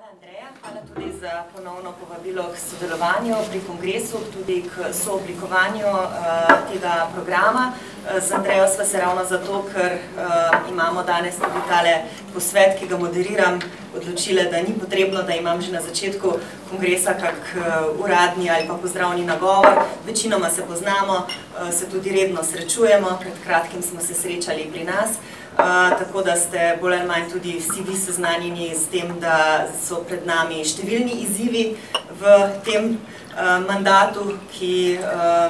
Andreja, hvala tudi za ponovno povabilo k sodelovanju pri kongresu, tudi k sooblikovanju tega programa. Z Andrejo sva se ravno zato, ker imamo danes tudi tale posvet, ki ga moderiram, odločile, da ni potrebno, da imam že na začetku kongresa kak uradni ali pa pozdravni nagovor. Večinoma se poznamo, se tudi redno srečujemo, pred kratkim smo se srečali pri nas. Tako da ste bolj ali manj tudi vsi vi seznanjeni s tem, da so pred nami številni izzivi v tem mandatu, ki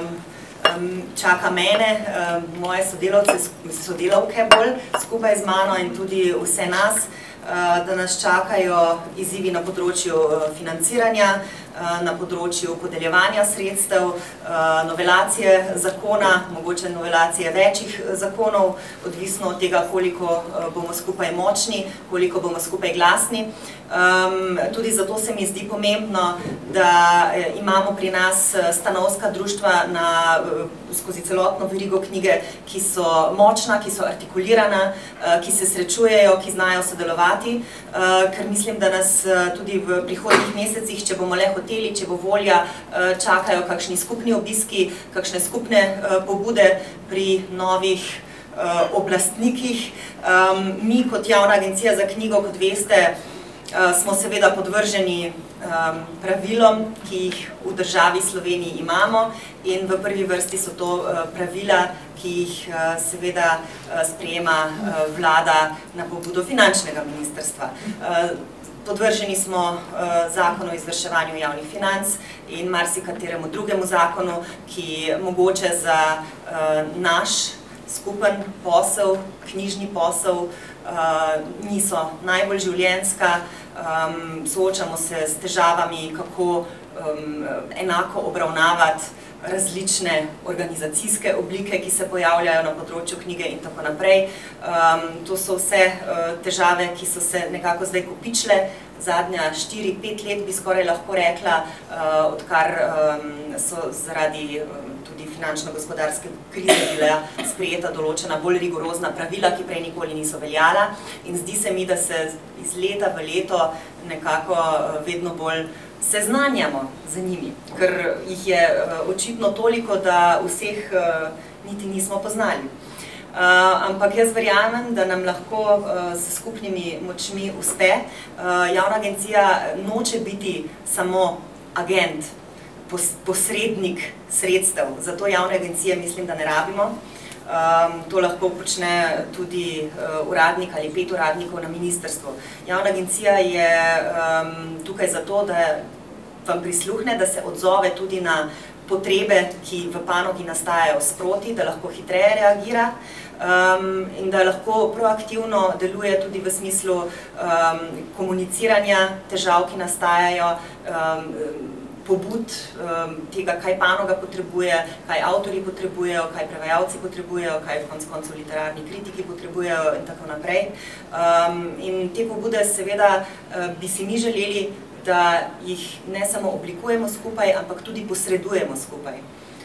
čaka mene, moje sodelavke bolj skupaj z mano in tudi vse nas, da nas čakajo izzivi na področju financiranja, na področju podeljevanja sredstev, novelacije zakona, mogoče novelacije večjih zakonov, odvisno od tega, koliko bomo skupaj močni, koliko bomo skupaj glasni. Tudi zato se mi zdi pomembno, da imamo pri nas stanovska društva skozi celotno verigo knjige, ki so močna, ki so artikulirana, ki se srečujejo, ki znajo sodelovati, ker mislim, da nas tudi v prihodnjih mesecih, če bomo le hoteli, če bo volja, čakajo kakšni skupni obiski, kakšne skupne pobude pri novih oblastnikih. Mi kot Javna agencija za knjigo, kot veste, smo seveda podvrženi pravilom, ki jih v državi Sloveniji imamo, in v prvi vrsti so to pravila, ki jih seveda sprejema vlada na pobudo finančnega ministrstva. Podvrženi smo zakonu o izvrševanju javnih financ in marsikateremu drugemu zakonu, ki mogoče za naš skupen posel, knjižni posel, niso najbolj življenjska. Soočamo se s težavami, kako enako obravnavati različne organizacijske oblike, ki se pojavljajo na področju knjige in tako naprej. To so vse težave, ki so se nekako zdaj kopičile. Zadnja 4-5 let bi skoraj lahko rekla, odkar so zaradi tudi finančno-gospodarske krize bila sprejeta določena bolj rigorozna pravila, ki prej nikoli niso veljala. In zdi se mi, da se iz leta v leto nekako vedno bolj seznanjamo z njimi, ker jih je očitno toliko, da vseh niti nismo poznali. Ampak jaz verjamem, da nam lahko s skupnimi močmi uspe. Javna agencija noče biti samo agent, posrednik sredstev. Zato javne agencije mislim, da ne rabimo. To lahko počne tudi uradnik ali 5 uradnikov na ministrstvu. Javna agencija je tukaj zato, da vam prisluhne, da se odzove tudi na potrebe, ki v panogi nastajajo sproti, da lahko hitreje reagira in da lahko proaktivno deluje tudi v smislu komuniciranja težav, ki nastajajo, pobud tega, kaj panoga potrebuje, kaj avtorji potrebujejo, kaj prevajalci potrebujejo, kaj v koncu koncev literarni kritiki potrebujejo in tako naprej. In te pobude seveda bi si mi želeli, da jih ne samo oblikujemo skupaj, ampak tudi posredujemo skupaj.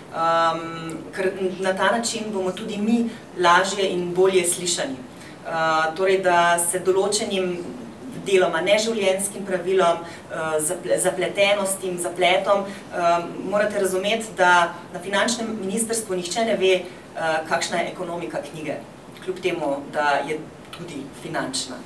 Ker na ta način bomo tudi mi lažje in bolje slišani. Torej, da se določenim deloma neživljenjskim pravilom, zapletenostim, zapletom, morate razumeti, da na finančnem ministrstvu nihče ne ve, kakšna je ekonomika knjige, kljub temu, da je tudi finančna.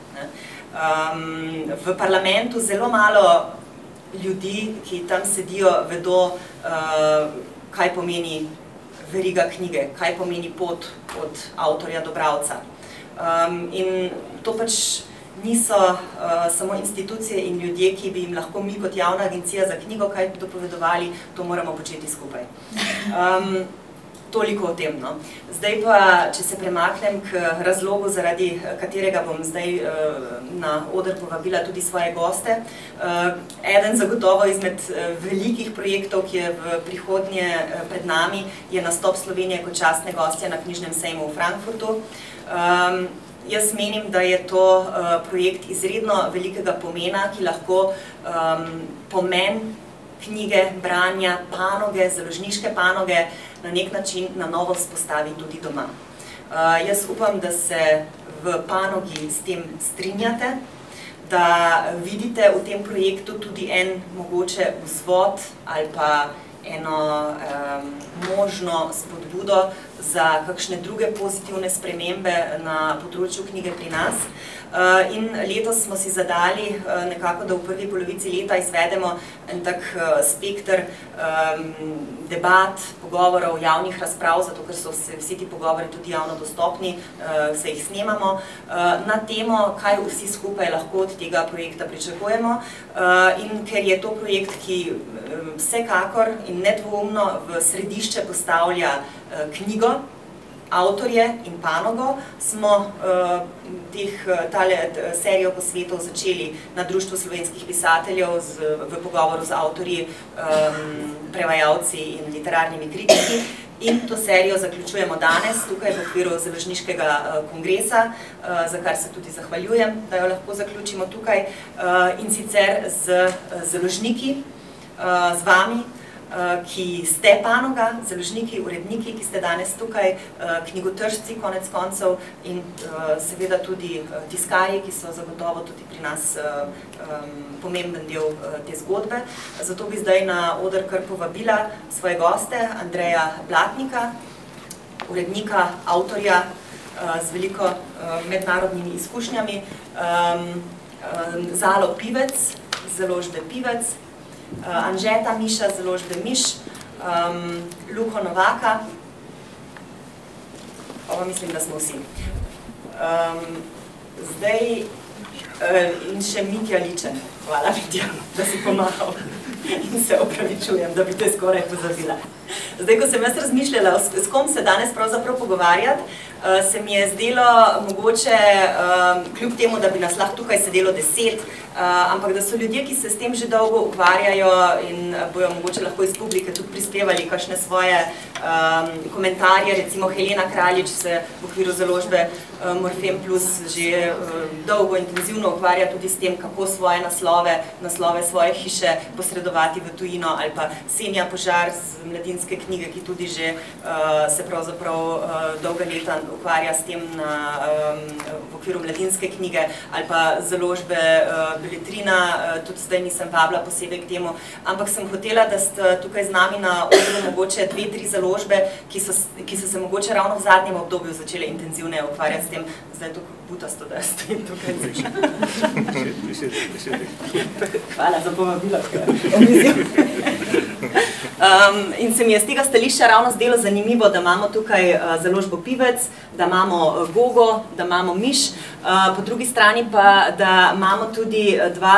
V parlamentu zelo malo ljudi, ki tam sedijo, vedo, kaj pomeni veriga knjige, kaj pomeni pot od avtorja do bralca. In to pač niso samo institucije in ljudje, ki bi jim lahko mi kot Javna agencija za knjigo kaj dopovedovali, to moramo početi skupaj. Toliko o tem. Zdaj pa, če se premaknem k razlogu, zaradi katerega bom zdaj na oder povabila tudi svoje goste. Eden zagotovo izmed velikih projektov, ki je v prihodnje pred nami, je nastop Slovenije kot častne gostje na knjižnem sejmu v Frankfurtu. Jaz menim, da je to projekt izredno velikega pomena, ki lahko pomen knjige, branja, panoge, založniške panoge na nek način na novo vzpostavi tudi doma. Jaz upam, da se v panogi s tem strinjate, da vidite v tem projektu tudi en mogoče vzvod ali pa eno možno spodbudo za kakšne druge pozitivne spremembe na področju knjige pri nas. In letos smo si zadali nekako, da v prvi polovici leta izvedemo en tak spekter debat, pogovorov, javnih razprav, zato ker so vsi ti pogovori tudi javno dostopni, se jih snemamo, na temo, kaj vsi skupaj lahko od tega projekta pričakujemo. In ker je to projekt, ki vsekakor in nedvoumno v središče postavlja knjigo, avtorje in panogo, smo tale serijo posvetov začeli na Društvu slovenskih pisateljev v pogovoru z avtorji, prevajalci in literarnimi kritiki. In to serijo zaključujemo danes, tukaj v okviru Založniškega kongresa, za kar se tudi zahvaljujem, da jo lahko zaključimo tukaj, in sicer z založniki, z vami, ki ste panoga, založniki, uredniki, ki ste danes tukaj, knjigotržci konec koncev in seveda tudi tiskarji, ki so zagotovo tudi pri nas pomemben del te zgodbe. Zato bi zdaj na oder kar povabila svoje goste, Andreja Blatnika, urednika, avtorja z veliko mednarodnimi izkušnjami, Zalo Pivec, založbe Pivec, Anžeta Miša, založbe Miš, Luko Novaka, mislim, da smo vsi. Zdaj, in še Mitja Ličen, hvala Mitja, da si pomahal in se opravičujem, da bi te skoraj pozabila. Zdaj, ko sem jaz razmišljala, s kom se danes pravzaprav pogovarjati, se mi je zdelo mogoče, kljub temu, da bi nas lahko tukaj sedelo 10, ampak da so ljudje, ki se s tem že dolgo ukvarjajo in bojo mogoče lahko iz publike tudi prispevali kakšne svoje komentarje. Recimo Helena Kraljič se v okviru založbe Morfem Plus že dolgo intenzivno ukvarja tudi s tem, kako svoje naslove svoje hiše posredovati v tujino, ali pa Senja Požar z Mladinske knjige, ki tudi že se pravzaprav dolga leta ukvarja s tem v okviru Mladinske knjige, ali pa založbe Beletrina, tudi zdaj nisem vabila posebej k temu, ampak sem hotela, da ste tukaj z nami na odru mogoče 2-3 založbe, ki so se mogoče ravno v zadnjem obdobju začele intenzivne ukvarjati s tem. Zdaj je to butasto, da stojim tukaj. Hvala za povabilo. In se mi je z tega stališča ravno zdelo zanimivo, da imamo tukaj založbo Pivec, da imamo Gogo, da imamo Miš, po drugi strani pa, da imamo tudi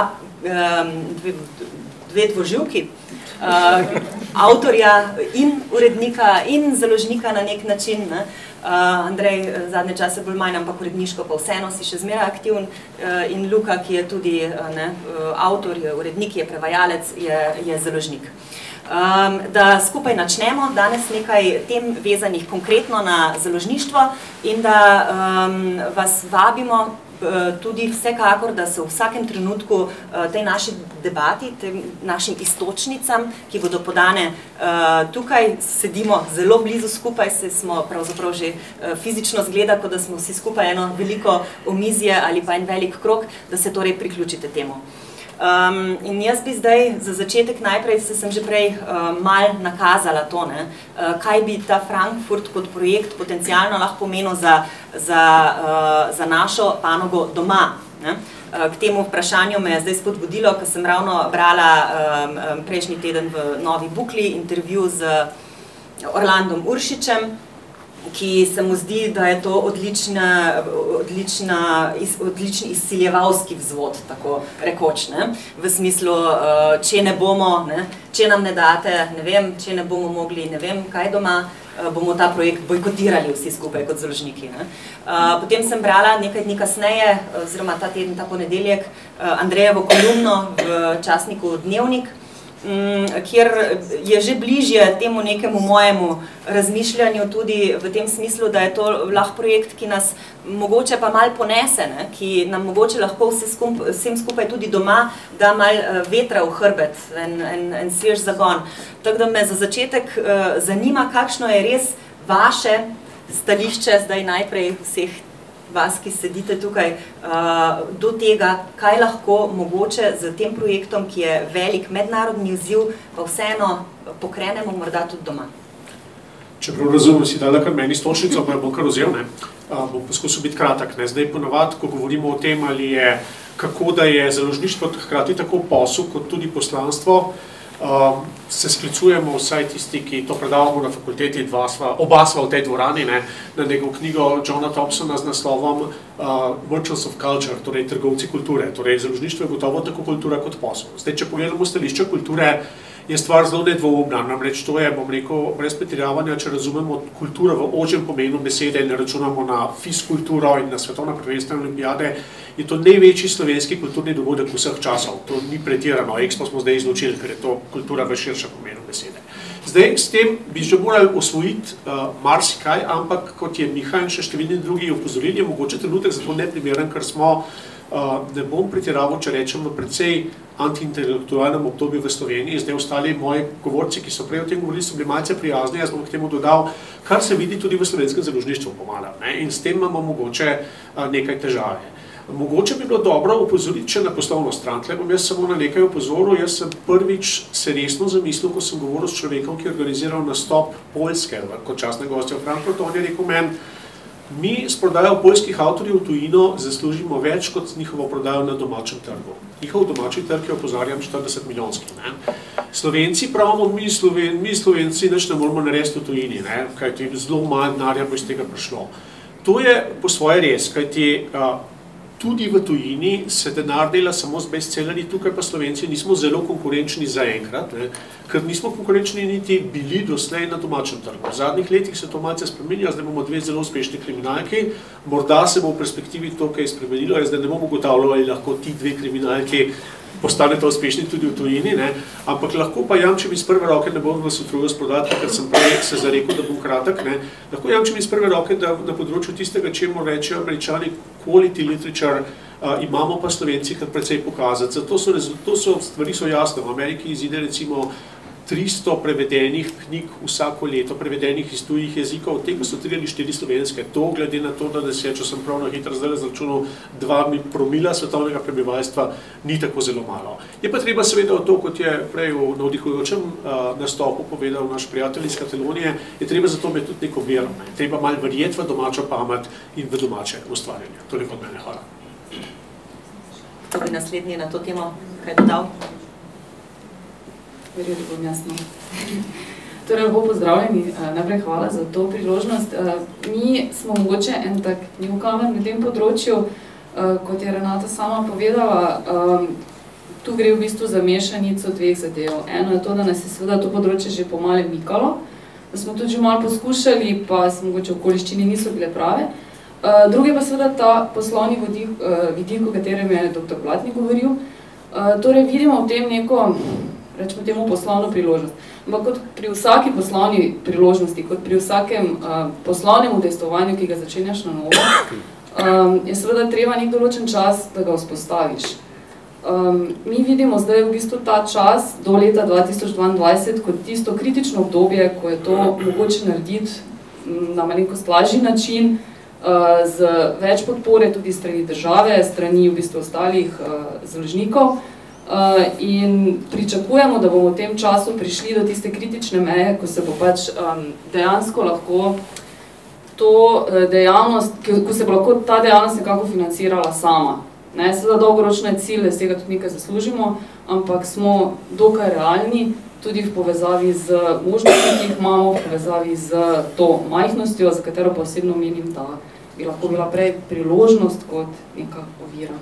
dve dvoživki, avtorja in urednika in založnika na nek način. Andrej zadnje čase bolj manj, ampak uredniško pa vseeno si še zmeraj aktivn, in Luka, ki je tudi avtor, je urednik, je prevajalec, je založnik. Da skupaj načnemo danes nekaj tem vezanih konkretno na založništvo in da vas vabimo tudi vsekakor, da se v vsakem trenutku tej naši debati, tem našim istočnicam, ki bodo podane tukaj, sedimo zelo blizu skupaj, se smo pravzaprav že fizično zgleda, kot da smo vsi skupaj eno veliko omizje ali pa en velik krog, da se torej priključite temu. In jaz bi zdaj za začetek najprej, se sem že prej mal nakazala to, kaj bi ta Frankfurt kot projekt potencialno lahko pomenil za našo panogo doma. K temu vprašanju me je zdaj spodbudilo, ko sem ravno brala prejšnji teden v Novi Bukli intervju z Orlandom Uršičem, ki se mu zdi, da je to odlični izsiljevalski vzvod, tako rekoč, v smislu, če ne bomo, če nam ne date, ne vem, če ne bomo mogli, ne vem, kaj doma, bomo ta projekt bojkotirali vsi skupaj kot založniki. Potem sem brala nekaj dni kasneje, oziroma ta teden, ta ponedeljek, Andrejevo kolumno v časniku Dnevnik, kjer je že bližje temu nekemu mojemu razmišljanju tudi v tem smislu, da je to lahko projekt, ki nas mogoče pa malo ponese, ki nam mogoče lahko vsem skupaj tudi doma da malo vetra v hrbet, en svež zagon. Tako da me za začetek zanima, kakšno je res vaše stališče zdaj najprej vseh vas, ki sedite tukaj, do tega, kaj lahko mogoče z tem projektom, ki je velik mednarodni izziv, pa vseeno pokrenemo morda tudi doma. Čeprav razumem, si dala kar meni stočnico, pa jo bom kar vzel, bom poskusil biti kratek. Zdaj ponovadi, ko govorimo o tem, ali je kako da je založništvo hkrati tako posel kot tudi poslanstvo, se sklicujemo vsaj tisti, ki to predavamo na fakulteti, oba sva v tej dvorani, na njegovo knjigo Johna Thompsona z naslovom Merchants of Culture, torej trgovci kulture. Torej, založništvo je gotovo tako kultura kot posel. Zdaj, če pogledamo stališče kulture, je stvar zelo nedvoumna, namreč to je, bom rekel, brez pretiravanja, če razumemo kulturo v ožjem pomenu besede in ne računamo na fiskulturo in na svetovna prvenstva in olimpijade, je to največji slovenski kulturni dogodek vseh časov. To ni pretirano, Expo smo zdaj izločili, ker je to kultura v širšem pomenu besede. Zdaj, s tem bi že morali osvojiti marsikaj, ampak kot je Miha in še številni drugi opozorili, je mogoče trenutek za to neprimeren, ker smo, ne bom pretiraval, če rečem, v precej antiintelektualnem obdobju v Sloveniji. Zdaj ostali moji govorci, ki so prej o tem govorili, so bili malce prijazni, jaz bom k temu dodal, kar se vidi tudi v slovenskem založništvu pomalo. In s tem imamo mogoče nekaj težave. Mogoče bi bilo dobro opozoriti še na poslovno stran. Tle bom jaz samo na nekaj opozoril. Jaz sem prvič se resno zamislil, ko sem govoril s človekom, ki je organiziral nastop Poljske kot častne gostje v Frankfurtu. On je rekel meni, mi s prodajo poljskih avtorjev v tujino zaslužimo več kot njihovo prodajo na domačem trgu. Njihov domači trg je, opozarjam, 40 milijonski. Slovenci pravimo, mi Slovenci nič ne moramo narediti v tujini, kajti zelo malo denarja bo iz tega prišlo. To je po svoje res, kajti tudi v tujini se denar dela samo z bestsellerji, tukaj pa Slovenci nismo zelo konkurenčni zaenkrat, ker nismo konkurenčni niti bili doslej na domačem trgu. V zadnjih letih se to malce spremenja, zdaj bomo dve zelo uspešni kriminalki, morda se bo v perspektivi to kaj spremenilo, jaz zdaj ne bom ugotavljal, ali lahko ti dve kriminalki postanete uspešni tudi v tujini, ampak lahko pa jamčim iz prve roke, ne bom vas utrudil s podatki, ker sem prej se zarekel, da bom kratek, lahko jamčim iz prve roke, da na področju tistega, čemu rečejo Američani quality literature, imamo pa Slovenci kar precej pokazati. Zato stvari so jasne. V Ameriki izide recimo 300 prevedenih knjig vsako leto, prevedenih iz tujih jezikov, od tega so 3 ali 4 slovenske. To, glede na to, da če sem prav na hitro zdaj izračunal 2 promila svetovnega prebivalstva, ni tako zelo malo. Je pa treba seveda to, kot je prej v navdihujočem nastopu povedal naš prijatelj iz Katalonije, je treba za to imeti tudi neko vero. Treba malo verjeti v domačo pamet in v domače ustvarjanje. Toliko od mene, hvala. To bi naslednji na to temo kaj dodal? Verjeli bom jasno. Torej, lepo pozdravljeni. Najprej hvala za to priložnost. Mi smo mogoče en tak newcomer na tem področju, kot je Renata sama povedala. Tu gre v bistvu za mešanico dveh zadev. Eno je to, da nas je seveda to področje že pomalo mikalo, da smo tudi že malo poskušali, pa mogoče okoliščine niso bile prave. Drugi pa seveda ta poslovni vidik, o katerem je dr. Blatnik govoril. Torej, vidimo v tem neko, rečemo temu, poslovno priložnost. Ampak kot pri vsaki poslovni priložnosti, kot pri vsakem poslovnem udejstvovanju, ki ga začenjaš na novo, je seveda treba nek določen čas, da ga vzpostaviš. Mi vidimo zdaj v bistvu ta čas do leta 2022 kot tisto kritično obdobje, ko je to mogoče narediti na malenkost lažji način, z več podpore tudi strani države, strani v bistvu ostalih založnikov. In pričakujemo, da bomo v tem času prišli do tiste kritične meje, ko se bo pač dejansko lahko to dejavnost, ko se bo lahko ta dejavnost nekako financirala sama. Seveda dolgoročno je cilj, da iz tega tudi nekaj zaslužimo, ampak smo dokaj realni, tudi v povezavi z možnostmi, ki jih imamo, v povezavi z to majhnostjo, za katero pa osebno menim, da bi lahko bila prej priložnost kot neka ovira.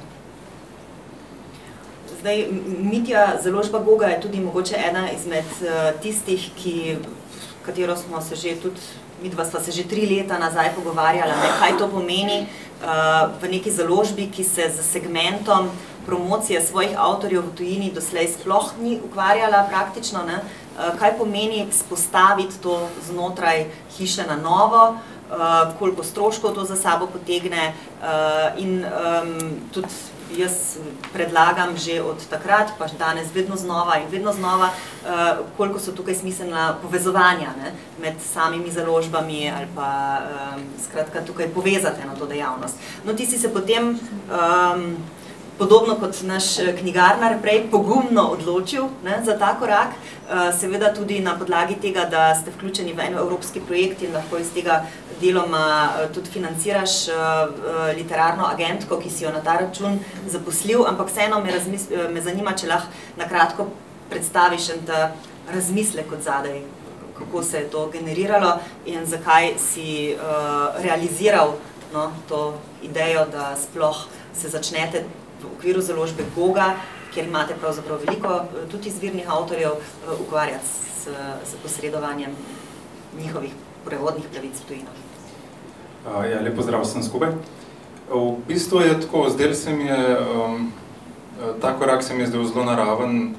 Zdaj, Mitja, založba Goga je tudi mogoče ena izmed tistih, katero smo se že tudi, midva sva se že 3 leta nazaj pogovarjala, kaj to pomeni v neki založbi, ki se z segmentom promocije svojih avtorjev v tujini doslej sploh ni ukvarjala praktično, kaj pomeni spostaviti to znotraj hiše na novo, koliko stroškov to za sabo potegne in tudi jaz predlagam že od takrat, pa danes vedno znova in vedno znova, koliko so tukaj smiselna povezovanja, ne, med samimi založbami ali pa skratka tukaj povezati eno to dejavnost. No, ti si se potem podobno kot naš knjigarnar prej pogumno odločil, ne, za ta korak, seveda tudi na podlagi tega, da ste vključeni v en evropski projekt in lahko iz tega deloma tudi financiraš literarno agentko, ki si jo na ta račun zaposlil, ampak vseeno me zanima, če lahko na kratko predstaviš en ta razmislek od zadaj, kako se je to generiralo in zakaj si realiziral, no, to idejo, da sploh se začnete v okviru založbe Goga, kjer imate pravzaprav veliko tudi izvirnih avtorjev, ukvarjati s posredovanjem njihovih prevodnih pravic v tujino. Ja, lep pozdrav vsem skupaj. V bistvu je tako, zdaj se mi je, ta korak se mi je zdaj zelo naraven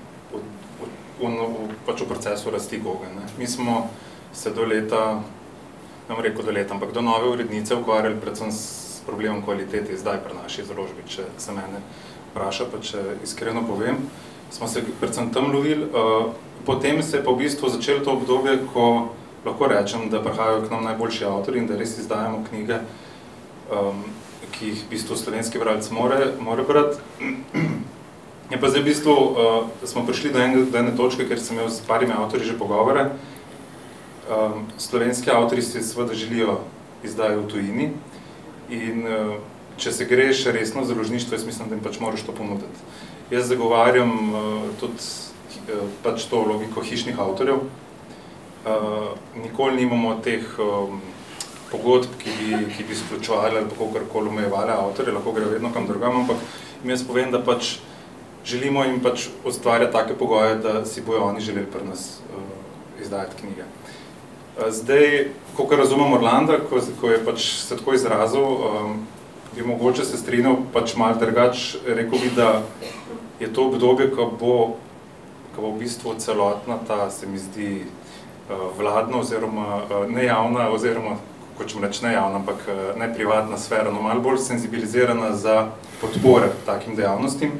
v procesu rasti Goga. Mi smo se do leta, ne bom rekel do leta, ampak do nove urednice ukvarjali predvsem s problemom kvalitete zdaj pri naši založbi, če se mene vpraša, pa če iskreno povem. Smo se predvsem tam lovili, potem se je pa v bistvu začelo to obdobje, ko lahko rečem, da prihajajo k nam najboljši avtorji in da res izdajamo knjige, ki jih v bistvu slovenski bralec more brati. Je pa zdaj v bistvu, smo prišli do ene točke, ker sem imel s parimi avtorji že pogovore. Slovenski avtorji si seveda želijo izdajo v tujini in če se greš resno v založništvo, jaz mislim, da jim pač moraš to ponuditi. Jaz zagovarjam tudi pač to logiko hišnih avtorjev. Nikoli nimamo teh pogodb, ki bi sključevali ali pa kakorkoli omejevali avtorje, lahko grejo vedno kam drugam, ampak jaz povem, da pač želimo jim pač ustvarjati take pogoje, da si bojo oni želeli pri nas izdajati knjige. Zdaj, kolikor razumem Orlanda, ko je pač se tako izrazil, bi mogoče se strinjal pač malo drugač, rekel bi, da je to obdobje, ko bo v bistvu celotna ta, se mi zdi, vladna oziroma nejavna, oziroma, hočem reči nejavna, ampak ne privatna sfera, no malo bolj senzibilizirana za podpore takim dejavnostim.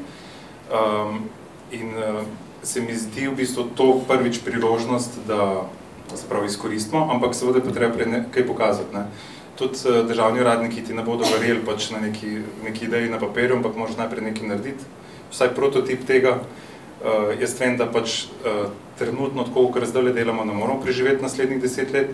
In se mi zdi v bistvu to prvič priložnost, da se pravi izkoristimo, ampak seveda pa treba kaj pokazati. Tudi državni uradniki ti ne bodo verjeli pač na neki ideji na papirju, ampak moraš najprej nekaj narediti. Vsaj prototip tega. Jaz vem, da pač trenutno, tako kar zdaj delamo, ne moramo preživeti naslednjih 10 let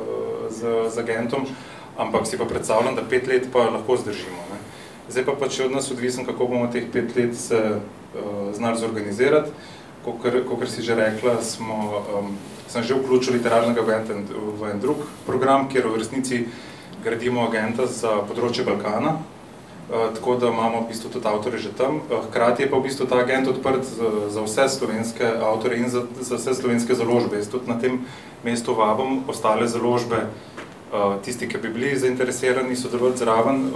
z agentom, ampak si pa predstavljam, da 5 let pa lahko zdržimo. Zdaj pa pač je od nas odvisen, kako bomo teh 5 let se znali zorganizirati. Kakor si že rekla, sem že vključil literarnega agenta v en drug program, kjer v resnici gradimo agenta za področje Balkana, tako da imamo v bistvu tudi avtorje že tam. Hkrati je pa v bistvu ta agent odprt za vse slovenske avtorje in za vse slovenske založbe. Jaz tudi na tem mestu vabim ostale založbe, tisti, ki bi bili zainteresirani sodelovati zraven.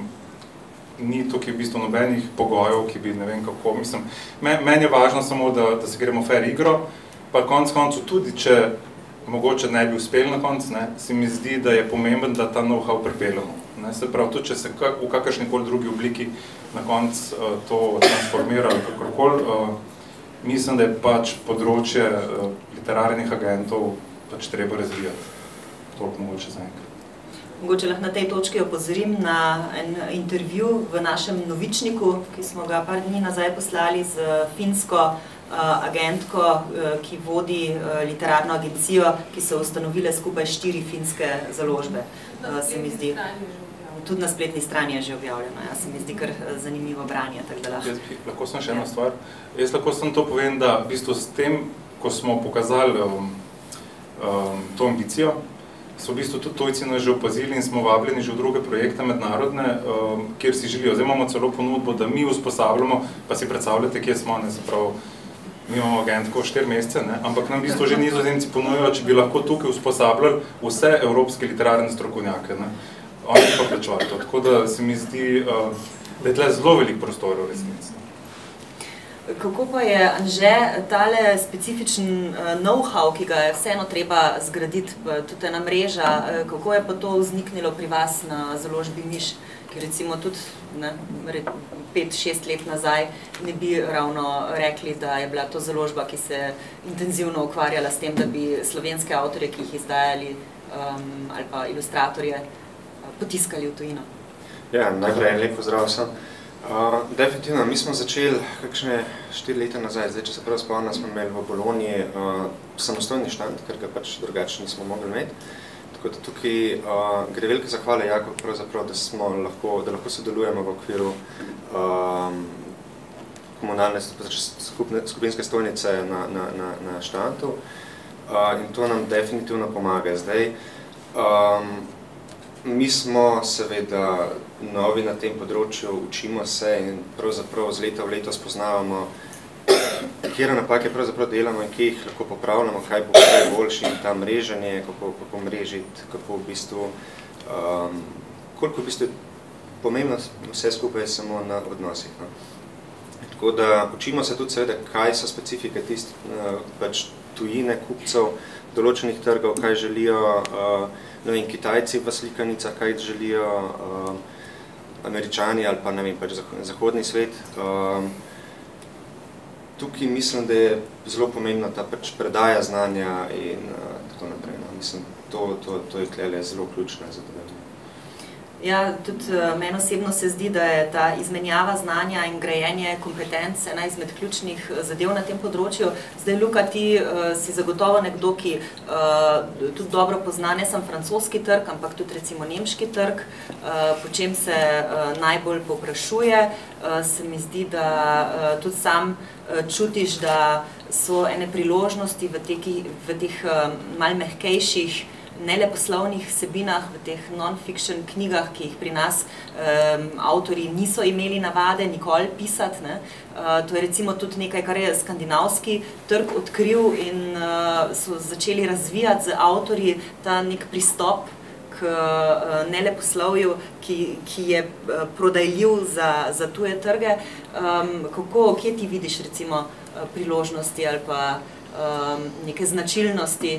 Ni tukaj v bistvu nobenih pogojev, ki bi ne vem kako, mislim, meni je važno samo, da se gremo fair igro, pa konc koncu tudi, če mogoče ne bi uspeli na konc, se mi zdi, da je pomemben, da ta know-how pripeljamo. Se pravi, tudi če se v kakršnikoli drugi obliki na konc to transformira ali kakorkoli, mislim, da je pač področje literarnih agentov pač treba razvijati. Toliko mogoče zaenkrat. Mogoče lahko na tej točki opozorim na en intervju v našem novičniku, ki smo ga par dni nazaj poslali z finsko agentko, ki vodi literarno agencijo, ki so ustanovile skupaj 4 finske založbe. Se mi zdi, tudi na spletni strani je že objavljeno, se mi zdi kar zanimivo branje. Lahko sem še ena stvar. Jaz lahko sem to povem, da v bistvu s tem, ko smo pokazali to ambicijo, so v bistvu tudi tujci nas že opazili in smo vabljeni že v druge projekte mednarodne, kjer si želijo. Zdaj imamo celo ponudbo, da mi usposabljamo, pa si predstavljate, kje smo, se pravi, mi imamo agentko 4 mesece, ampak nam v bistvu že Nizozemci ponujajo, če bi lahko tukaj usposabljali vse evropske literarne strokovnjake. Oni pa plačujejo to, tako da se mi zdi, da je tle zelo velik prostor v resnici. Kako pa je, Anže, tale specifičen know-how, ki ga je vseeno treba zgraditi, tudi ena mreža, kako je pa to vzniknilo pri vas na založbi Miš? Ker recimo tudi 5-6 let nazaj ne bi ravno rekli, da je bila to založba, ki se intenzivno ukvarjala s tem, da bi slovenske avtorje, ki jih izdajali, ali pa ilustratorje, potiskali v tujino. Ja, najprej en lep pozdrav vsem. Definitivno, mi smo začeli kakšne 4 leta nazaj, zdaj, če se prav spomnim, smo imeli v Bologni samostojni štand, ker ga pač drugače nismo mogli imeti. Tako da tukaj gre velika zahvala Jakob pravzaprav, da lahko sodelujemo v okviru komunalne skupinske stojnice na štandu in to nam definitivno pomaga. Zdaj, mi smo seveda novi na tem področju, učimo se in pravzaprav z leta v leto spoznavamo, kjera napake pravzaprav delamo in kje jih lahko popravljamo, kaj bo kaj boljši in ta mreženje, kako mrežiti, kako v bistvu, koliko v bistvu pomembno vse skupaj je samo na odnosih. No. Tako da učimo se tudi seveda, kaj so specifike pač tujine, kupcev, določenih trgov, kaj želijo, ne vem, Kitajci v slikanicah, kaj želijo Američani ali pa, ne vem, pač zahodni svet. Tukaj mislim, da je zelo pomembna ta pač predaja znanja in tako naprej. No. Mislim, to je tlele zelo ključno za to. Ja, tudi meni osebno se zdi, da je ta izmenjava znanja in grajenje kompetenc ena izmed ključnih zadev na tem področju. Zdaj, Luka, ti si zagotovo nekdo, ki tudi dobro pozna ne samo francoski trg, ampak tudi recimo nemški trg, po čem se najbolj povprašuje. Se mi zdi, da tudi sam čutiš, da so ene priložnosti v teh malo mehkejših, ne le poslovnih vsebinah, v teh non-fiction knjigah, ki jih pri nas avtorji niso imeli navade nikoli pisati. Ne. To je recimo tudi nekaj, kar je skandinavski trg odkril in so začeli razvijati z avtorji ta nek pristop k neleposlovju, ki je prodajljiv za tuje trge. Kje ti vidiš recimo priložnosti ali pa neke značilnosti,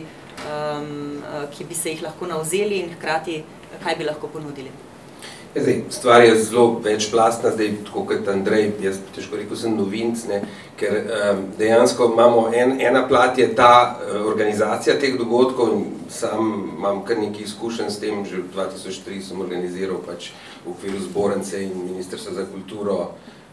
ki bi se jih lahko navzeli in hkrati kaj bi lahko ponudili? Zdaj, stvar je zelo večplastna, zdaj, tako kot Andrej, jaz težko rekel sem novinc, ne, ker dejansko imamo ena plat je ta organizacija teh dogodkov in sam imam kar nekaj izkušenj s tem, že v 2003 sem organiziral pač v okviru zbornice in Ministrstva za kulturo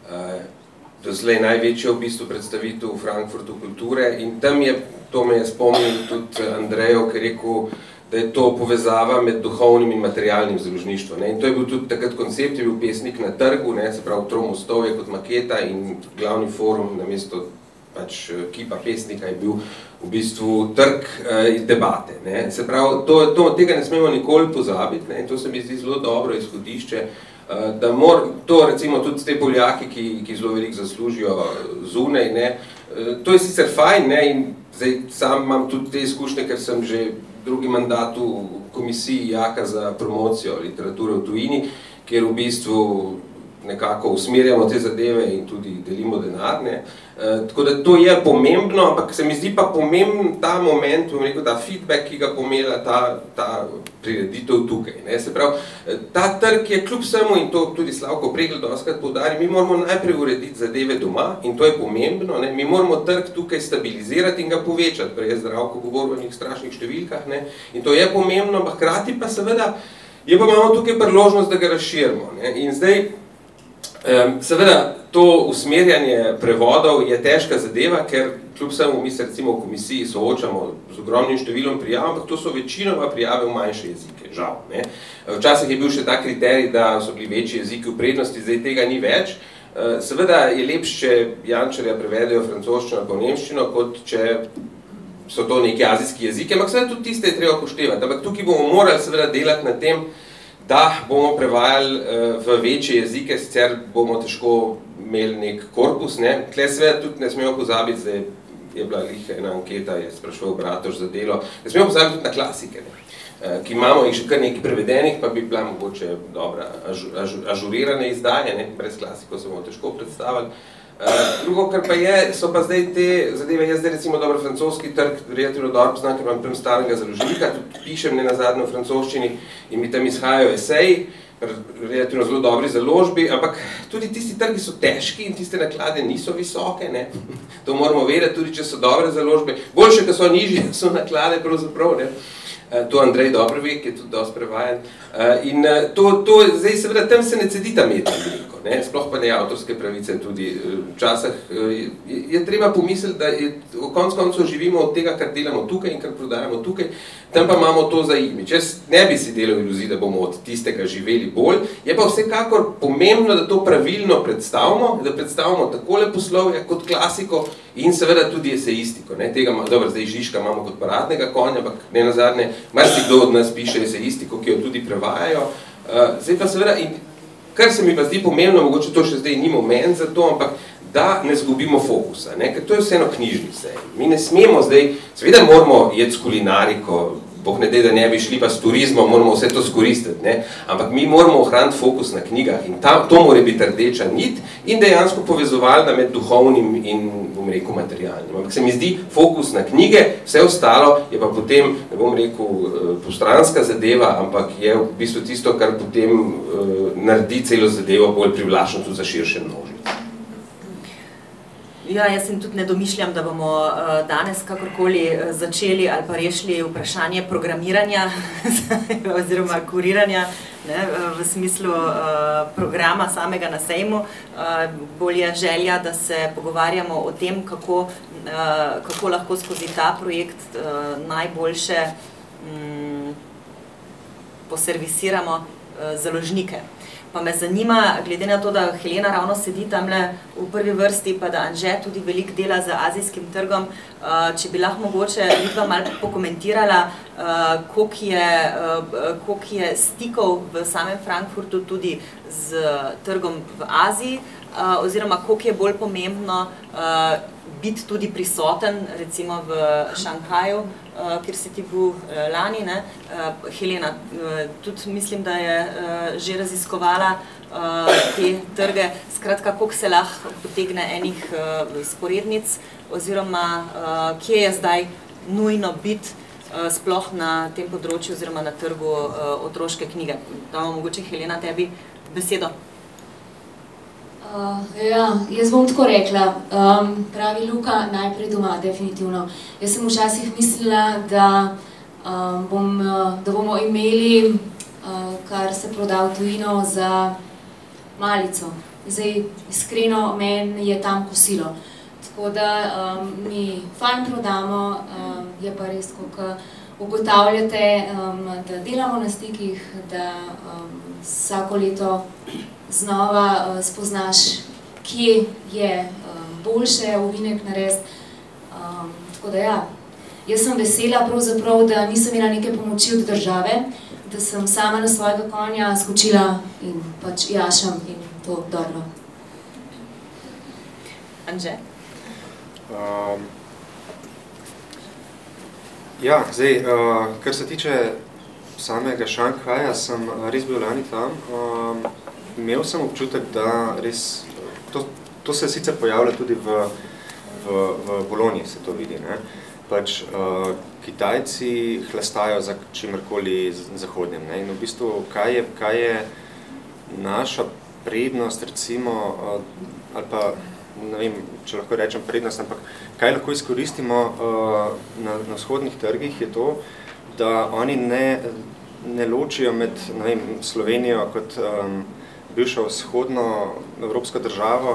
doslej največjo v bistvu predstavitev v Frankfurtu kulture in tam je, to me je spomnil tudi Andrejo, ki je rekel, da je to povezava med duhovnim in materialnim založništvom. In to je bil tudi takrat koncept, je bil pesnik na trgu, se pravi Tromostovje kot maketa in glavni forum namesto pač kipa pesnika je bil v bistvu trg debate. Se pravi, tega ne smemo nikoli pozabiti in to se mi zdi zelo dobro izhodišče, da to recimo tudi te Poljaki, ki zelo veliko zaslužijo zunaj, to je sicer fajn in zdaj sam imam tudi te izkušnje, ker sem že drugi mandat v komisiji Jaka za promocijo literature v tujini, kjer v bistvu nekako usmerjamo te zadeve in tudi delimo denar. Tako da to je pomembno, ampak se mi zdi pa pomemben ta moment, bom rekel, ta feedback, ki ga pomela ta prireditev tukaj. Se pravi, ta trg je kljub vsemu, in to tudi Slavko Pregl dostakrat poudari, mi moramo najprej urediti zadeve doma in to je pomembno, mi moramo trg tukaj stabilizirati in ga povečati, prej je Zdravko govoril o nekih strašnih številkah in to je pomembno, ampak hkrati pa seveda imamo tukaj priložnost, da ga razširimo. In zdaj, seveda, to usmerjanje prevodov je težka zadeva, ker kljub vsemu mi se recimo v komisiji soočamo z ogromnim številom prijav, ampak to so večinoma prijave v manjše jezike, žal. Včasih je bil še ta kriterij, da so bili večji jeziki v prednosti, zdaj tega ni več. Seveda je lepše, če Jančarja prevedejo francoščino ali pa nemščino, kot če so to neki azijski jeziki, ampak seveda tudi tiste je treba upoštevati. Ampak tukaj bomo morali seveda delati na tem, da bomo prevajali v večje jezike, sicer bomo težko imeli nek korpus. Tle seveda tudi ne smemo pozabiti, zdaj je bila ena anketa, je spraševal Bratož za delo, ne smemo pozabiti tudi na klasike, ki imamo jih že kar nekaj prevedenih, pa bi bila mogoče dobra ažurirane izdaje, brez klasiko se bomo težko predstavili. Drugo, kar pa je, so pa zdaj te zadeve, jaz zdaj recimo dobro francoski trg relativno dobro poznam, ker imam prem starega založnika, tudi pišem nenazadnje v francoščini in mi tam izhajajo eseji, relativno zelo dobri založbi, ampak tudi tisti trgi so težki in tiste naklade niso visoke, ne. To moramo vedeti, tudi če so dobre založbe, boljše, ko so nižje, so naklade pravzaprav, ne. To Andrej dobro ve, ki je tudi dosti prevajan. In to zdaj seveda tam se ne cedi ta med veliko, ne, sploh pa ne avtorske pravice tudi. Včasih je treba pomisliti, da v koncu živimo od tega, kar delamo tukaj in kar prodajamo tukaj, tam pa imamo to za imidž. Jaz ne bi si delal iluzij, da bomo od tistega živeli bolj, je pa vsekakor pomembno, da to pravilno predstavimo, da predstavimo takole poslovje kot klasiko in seveda tudi esejistiko. Dobro, zdaj Žižka imamo kot paradnega konja, ampak nenazadnje, marsikdo od nas piše esejistiko, ki jo tudi prevajajo. Zdaj pa seveda, kar se mi pa zdi pomembno, mogoče to še zdaj ni moment za to, ampak da ne zgubimo fokusa, ne? Ker to je vseeno knjižni sej. Mi ne smemo zdaj, seveda moramo jeti s kulinariko, Bog ne dej, da ne bi šli pa s turizmom, moramo vse to skoristiti, ne? Ampak mi moramo ohraniti fokus na knjigah in to mora biti rdeča nit in dejansko povezovalna med duhovnim in, bom rekel, materialnim. Ampak se mi zdi fokus na knjige, vse ostalo je pa potem, ne bom rekel, postranska zadeva, ampak je v bistvu tisto, kar potem naredi celo zadevo bolj privlačno tudi za širše množice. Ja, jaz sem tudi ne domišljam, da bomo danes kakorkoli začeli ali pa rešili vprašanje programiranja oziroma kuriranja, ne, v smislu programa samega na sejmu. Bolj je želja, da se pogovarjamo o tem, kako lahko skozi ta projekt najboljše poservisiramo založnike. Pa me zanima, glede na to, da Helena ravno sedi tamle v prvi vrsti, pa da Anže tudi veliko dela z azijskim trgom, če bi lahko mogoče vidva malo pokomentirala, koliko je stikov v samem Frankfurtu tudi z trgom v Aziji, oziroma koliko je bolj pomembno biti tudi prisoten, recimo v Šanghaju, kjer si ti bil lani, ne? Helena, tudi mislim, da je že raziskovala te trge. Skratka, koliko se lahko potegne enih sporednic, oziroma kje je zdaj nujno biti sploh na tem področju oziroma na trgu otroške knjige. Damo mogoče, Helena, tebi besedo. Ja, jaz bom tako rekla, pravi Luka, najprej doma, definitivno. Jaz sem včasih mislila, da bomo imeli, kar se proda v tujino, za malico. Zdaj, iskreno, meni je tam kosilo. Tako da mi fajn prodamo, je pa res, kako ugotavljate, da delamo na stikih, da vsako leto znova spoznaš, kje je boljše ovinek narediti. Tako da ja, jaz sem vesela pravzaprav, da nisem imela neke pomoči od države, da sem sama na svojega konja skočila in pač jašam in to dobro. Anže? Ja, zdaj, kar se tiče samega Šanghaja, sem res bil lani tam. Imel sem občutek, da res, to se sicer pojavlja tudi v Bologni, se to vidi, ne? Pač Kitajci hlastajo za čimerkoli zahodnim, ne? In v bistvu, kaj je naša prednost, recimo, ali pa, ne vem, če lahko rečem prednost, ampak kaj lahko izkoristimo na vzhodnih trgih, je to, da oni ne ločijo med, ne vem, Slovenijo kot bivšo vzhodno evropsko državo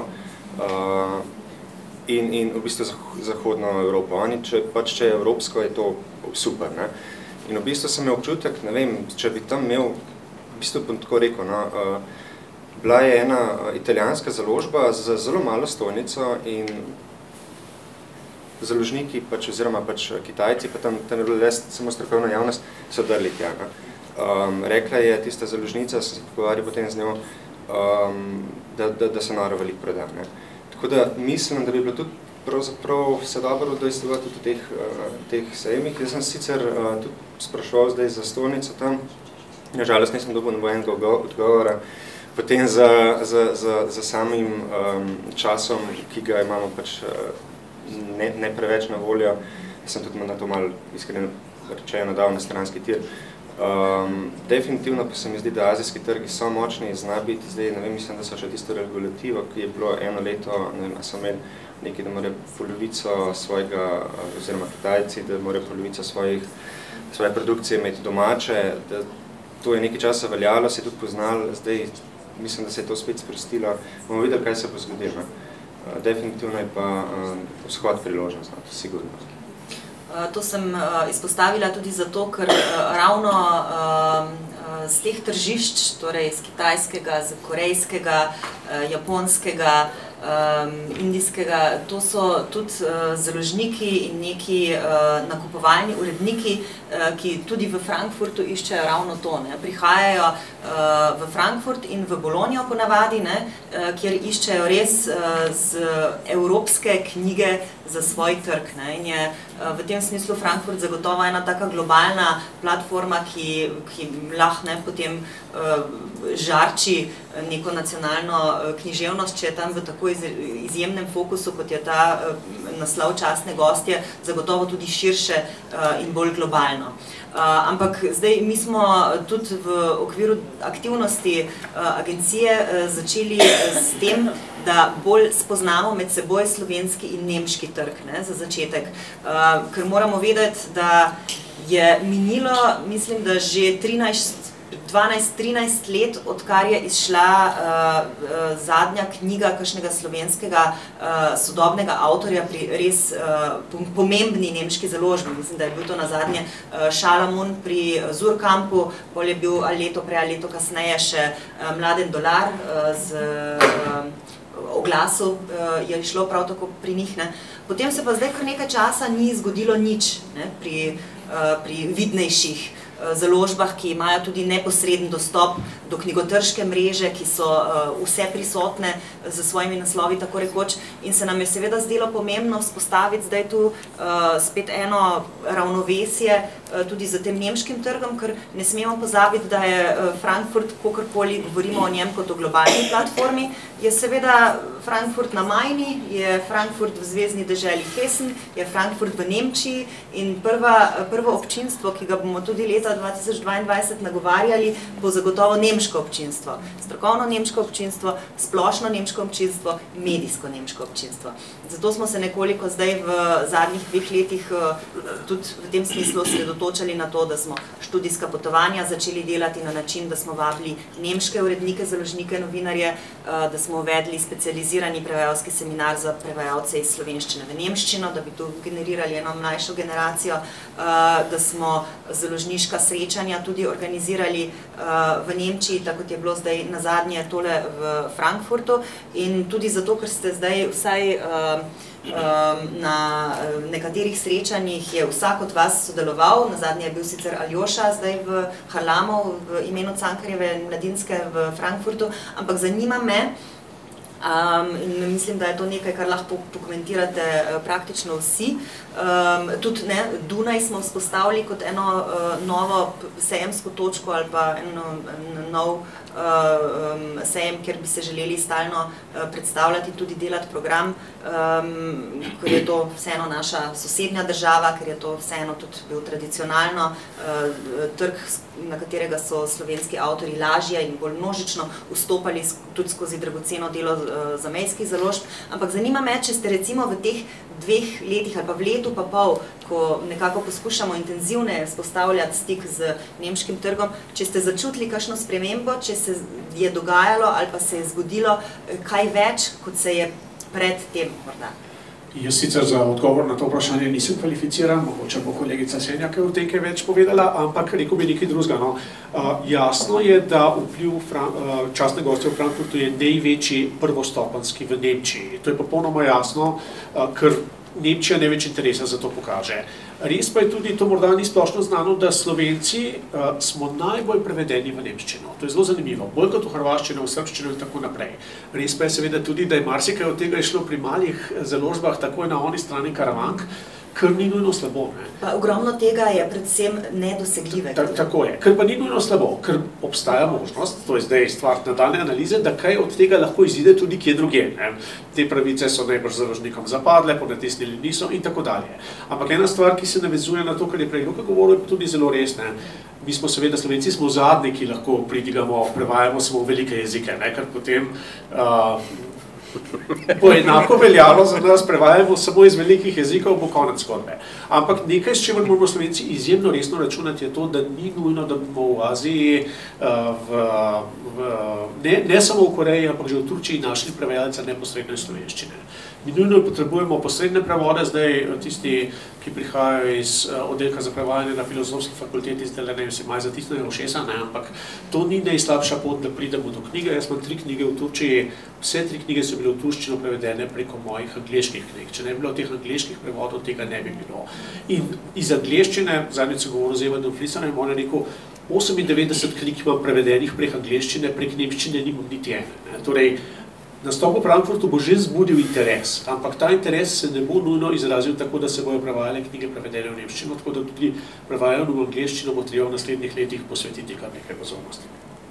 in v bistvu zahodno Evropo. Oni, če je evropsko, je to super, ne? In v bistvu sem imel občutek, ne vem, če bi tam imel, v bistvu bom tako rekel, no, bila je ena italijanska založba z zelo malo stojnico in založniki, oziroma Kitajci, pa tam je bila samo strokovna javnost, so drli tja. Rekla je tista založnica, sem se pogovarjal potem z njo, da so noro veliko prodali. Tako da mislim, da bi bilo tudi pravzaprav vse dobro udejstvovati tudi teh sejmih. Jaz sem sicer tudi spraševal zdaj za stojnico tam, nažalost nisem dobil nobenega odgovora. Potem za samim časom, ki ga imamo pač ne preveč na voljo, sem tudi na to malo iskreno rečeno dal na stranski tir. Definitivno pa se mi zdi, da azijski trgi so močni, zna biti zdaj, ne vem, mislim, da so še tisto regulativo, ki je bilo eno leto, ne vem, so imeli nekaj, da more polovico svojega, oziroma Kitajci, da more polovico svoje produkcije imeti domače, da to je nekaj časa veljalo, se je tudi poznalo, zdaj mislim, da se je to spet sprostilo, bomo videli, kaj se bo zgodilo. Definitivno je pa vzhod priložnost, to sigurno. To sem izpostavila tudi zato, ker ravno z teh tržišč, torej z kitajskega, z korejskega, japonskega, indijskega, to so tudi založniki in neki nakupovalni uredniki, ki tudi v Frankfurtu iščejo ravno to. Prihajajo v Frankfurt in v Bologno ponavadi, kjer iščejo res z evropske knjige za svoj trg. In je v tem smislu Frankfurt zagotovo ena taka globalna platforma, ki lahko potem žarči neko nacionalno književnost, če je tam v tako izjemnem fokusu, kot je ta naslov častne gostje, zagotovo tudi širše in bolj globalno. Ampak zdaj mi smo tudi v okviru aktivnosti agencije začeli s tem, da bolj spoznamo med seboj slovenski in nemški trg za začetek. Ker moramo vedeti, da je minilo, mislim, da že 12-13 let, odkar je izšla zadnja knjiga kakšnega slovenskega sodobnega avtorja pri res pomembni nemški založbi. Mislim, da je bil to nazadnje Šalamun pri Surkampu, pol je bil leto prej ali leto kasneje še Mladen Dolar z oglasu, je šlo prav tako pri njih. Potem se pa zdaj kar nekaj časa ni zgodilo nič pri vidnejših založbah, ki imajo tudi neposreden dostop do knjigotrške mreže, ki so vse prisotne z svojimi naslovi, tako rekoč. In se nam je seveda zdelo pomembno vzpostaviti zdaj tu spet eno ravnovesje tudi za tem nemškim trgom, ker ne smemo pozabiti, da je Frankfurt, kakorkoli govorimo o njem kot o globalni platformi, je seveda Frankfurt na Majni, je Frankfurt v zvezni deželi Hessen, je Frankfurt v Nemčiji in prvo občinstvo, ki ga bomo tudi leta 2022 nagovarjali, bo zagotovo nemško občinstvo. Strokovno nemško občinstvo, splošno nemško občinstvo, medijsko nemško občinstvo. Zato smo se nekoliko zdaj v zadnjih 2 letih tudi v tem smislu osredotočali na to, da smo študijska potovanja začeli delati na način, da smo vabili nemške urednike, založnike, novinarje, da smo uvedli specializirani prevajalski seminar za prevajalce iz slovenščine v nemščino, da bi tu generirali eno mlajšo generacijo, da smo založniška srečanja tudi organizirali v Nemčiji, tako kot je bilo zdaj nazadnje tole v Frankfurtu. In tudi zato, ker ste zdaj vsaj na nekaterih srečanjih je vsak od vas sodeloval, nazadnje je bil sicer Aljoša zdaj v Harlamu v imenu Cankarjeve mladinske v Frankfurtu, ampak zanima me, in mislim, da je to nekaj, kar lahko pokomentirate praktično vsi. Tudi Dunaj smo vzpostavili kot eno novo sejemsko točko ali pa nov sejem, kjer bi se želeli stalno predstavljati, tudi delati program, ker je to vseeno naša sosednja država, ker je to vseeno tudi bil tradicionalno trg, na katerega so slovenski avtorji lažje in bolj množično vstopali tudi skozi dragoceno delo zamejskih založb. Ampak zanima me, če ste recimo v teh 2 letih ali pa v letu pa pol, ko nekako poskušamo intenzivneje vzpostavljati stik z nemškim trgom, če ste začutili kakšno spremembo, če se je dogajalo ali pa se je zgodilo kaj več, kot se je pred tem morda. Jaz sicer za odgovor na to vprašanje nisem kvalificiran, mogoče bo kolegica Senja kaj o tem kaj več povedala, ampak rekel bi nekaj drugega. Jasno je, da vpliv častne gostje v Frankfurtu je največji prvostopenjski v Nemčiji. To je popolnoma jasno, ker Nemčija največ interesa za to pokaže. Res pa je tudi, to morda ni splošno znano, da Slovenci smo najbolj prevedeni v nemščino. To je zelo zanimivo, bolj kot v hrvaščino, v srbščino in tako naprej. Res pa je seveda tudi, da je marsikaj od tega išlo pri malih založbah, tako je na oni strani Karavank, kar ni nujno slabo. Ne. Pa ogromno tega je predvsem nedosegljivega. Tako je, kar pa ni nujno slabo, ker obstaja možnost, to je zdaj stvar nadaljne analize, da kaj od tega lahko izide tudi kje drugje. Ne. Te pravice so najbrž založnikom zapadle, ponatisnili niso in tako dalje. Ampak ena stvar, ki se navezuje na to, kar je prej Luka govoril, je tudi zelo res. Ne. Mi smo seveda, Slovenci smo zadnji, ki lahko pridigamo, prevajamo samo velike jezike, ne, ker potem bo enako veljalo za nas, prevajamo samo iz velikih jezikov, bo konec zgodbe. Ampak nekaj, s čimer moramo Slovenci izjemno resno računati, je to, da ni nujno, da bomo v Aziji, ne samo v Koreji, ampak že v Turčiji našli prevajalca neposredno iz slovenščine. Mi nujno potrebujemo posredne prevode, zdaj tisti, ki prihajajo iz oddelka za prevajanje na Filozofski fakulteti, zdaj ne vem, se malo zatisnejo ušesa, ne, ampak to ni najslabša pot, da pridemo do knjige. Jaz imam 3 knjige v Turčiji, vse 3 knjige so bile v turščino prevedene preko mojih angleških knjig. Če ne bi bilo teh angleških prevodov, tega ne bi bilo. In iz angleščine, zadnjič sem govoril z Evanom Flisanem, on je rekel, 98 knjig imam prevedenih prek angleščine, prek nemščine nimam niti ene. Torej, nastop v Frankfurtu bo že zbudil interes, ampak ta interes se ne bo nujno izrazil tako, da se bojo prevajale knjige prevedene v nemščino, tako da tudi prevajanju v angleščino bo treba v naslednjih letih posvetiti kar nekaj pozornosti.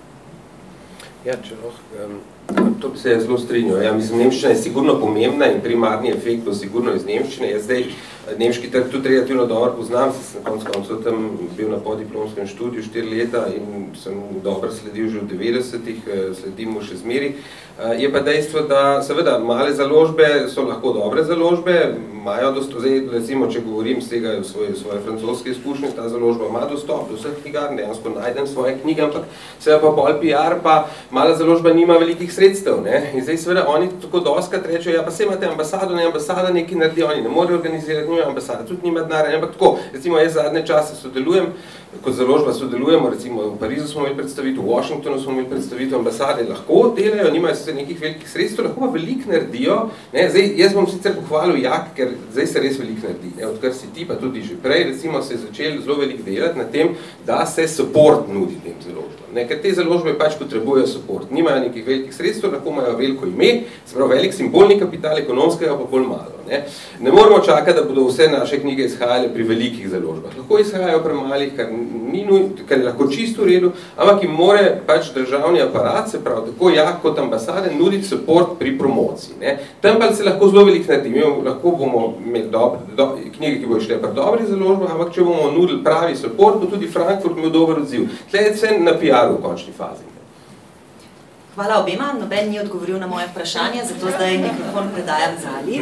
Ja, če to bi se zelo strinjal. Ja, mislim, nemščina je sigurno pomembna in primarni efekt bo sigurno iz nemščine. Jaz zdaj nemški trg tudi relativno dobro poznam, sem na koncu tam bil na podiplomskem študiju 4 leta in sem dobro sledil že v 90-ih, sledim mu še zmeri. Je pa dejstvo, da seveda male založbe so lahko dobre založbe, imajo dostop, recimo, če govorim z tega svoje francoske izkušnje, ta založba ima dostop do vseh knjigarn, dejansko najdem svoje knjige, ampak seveda pa pol PR, pa mala založba nima velikih sredstev, ne? In zdaj seveda oni tako dostikrat rečejo, ja pa se imate ambasado, ne, ambasada nekaj naredi, oni ne morejo organizirati, nimajo ambasade, tudi nima denarja, ampak tako, recimo jaz zadnje čase sodelujem, kot založba sodelujemo, recimo v Parizu smo imeli predstavitev, v Washingtonu smo imeli predstavitev, ambasade lahko delajo, nimajo se nekih velikih sredstev, lahko pa veliko naredijo, ne, zdaj jaz bom sicer pohvalil Jak, ker zdaj se res veliko naredi, ne, odkar si ti, pa tudi že prej, recimo se je začeli zelo veliko delati na tem, da se support nudi tem založbam, ne, ker te založbe pač potrebujejo support, nimajo nekih velikih sredstev, lahko imajo veliko ime, se pravi velik simbolni kapital, ekonomskega pa bolj malo, ne moramo čakati, da bodo vse naše knjige izhajale pri velikih založbah, lahko izhajajo pri malih, kar je lahko čisto v redu, ampak jim more pač državni aparat, se pravi tako Jak kot ambasade, nuditi support pri promociji. Ne. Tam pa se lahko zelo veliko naredi, lahko bomo imeli knjige, ki bojo šle pri dobrih založbah, ampak če bomo nudili pravi support, bo tudi Frankfurt imel dober odziv. Tle je vse na PR-u v končni fazi. Hvala obema, noben ni odgovoril na moje vprašanje, zato zdaj mikrofon predajam Zali.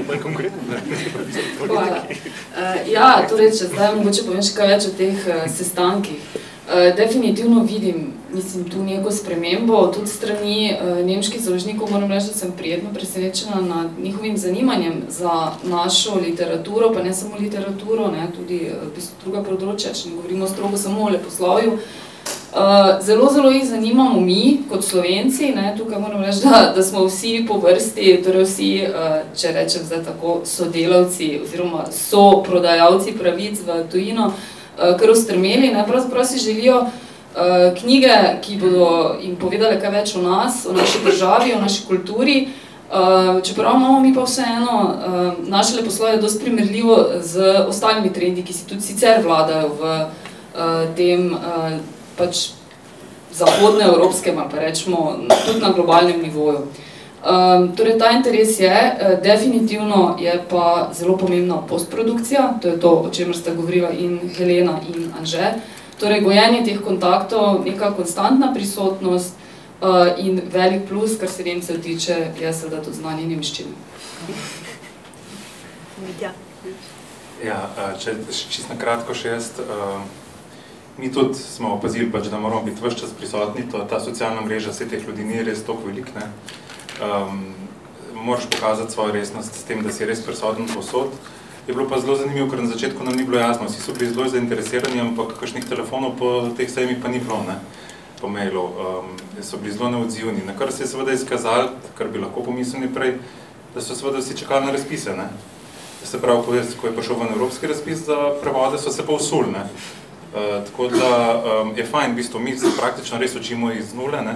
Hvala. Ja, torej, če zdaj mogoče povem še kaj več o teh sestankih. Definitivno vidim, mislim, tu neko spremembo, tudi strani nemških založnikov, moram reči, da sem prijetno presenečena nad njihovim zanimanjem za našo literaturo, pa ne samo literaturo, ne, tudi druga področja, če ne govorimo strogo samo o leposlovju. Zelo jih zanimamo mi, kot Slovenci, ne, tukaj moram reči, da smo vsi po vrsti, torej vsi, če rečem zdaj tako, sodelavci oziroma soprodajalci pravic v tujino, kar ustrmeli, ne, pravzaprav si želijo knjige, ki bodo jim povedali kaj več o nas, o naši državi, o naši kulturi, čeprav imamo mi pa vseeno, naše leposlovje je dosti primerljivo z ostalimi trendi, ki si tudi sicer vladajo v tem pač zahodnoevropskem, pa rečemo, tudi na globalnem nivoju. Torej, ta interes je, definitivno je pa zelo pomembna postprodukcija, to je to, o čemer sta govorila in Helena in Anže. Torej, gojenje teh kontaktov, neka konstantna prisotnost in velik plus, kar se Nemcev tiče, je seveda tudi znanje nemščine. Ja, čisto na kratko še jaz, mi tudi smo opazili, pač, da moramo biti ves čas prisotni, ta socialna mreža vse teh ljudi ni res toliko velik, ne. Moraš pokazati svojo resnost s tem, da si res prisoten povsod. Je bilo pa zelo zanimivo, ker na začetku nam ni bilo jasno, vsi so bili zelo zainteresirani, ampak kakšnih telefonov po teh sejmih pa ni bilo, ne, po mailov, so bili zelo neodzivni, na kar se je seveda izkazali, kar bi lahko pomislili prej, da so seveda vsi čakali na razpise, ne. Se pravi, ko je prišel ven evropski razpis za prevode, so se pa usuli, ne. Tako da je fajn, v bistvu, mi se praktično res učimo iz nule, ne,